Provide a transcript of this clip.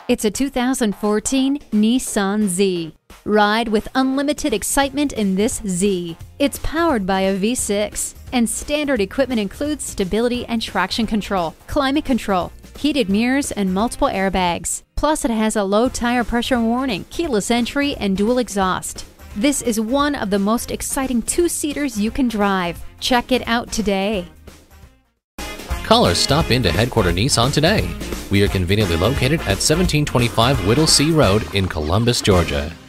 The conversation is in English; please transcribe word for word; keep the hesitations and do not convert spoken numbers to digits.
It's a two thousand fourteen Nissan Z. Ride with unlimited excitement in this Z. It's powered by a V six, and standard equipment includes stability and traction control, climate control, heated mirrors, and multiple airbags. Plus, it has a low tire pressure warning, keyless entry, and dual exhaust. This is one of the most exciting two-seaters you can drive. Check it out today. Call or stop into Headquarter Nissan today. We are conveniently located at seventeen twenty-five Whittlesey Road in Columbus, Georgia.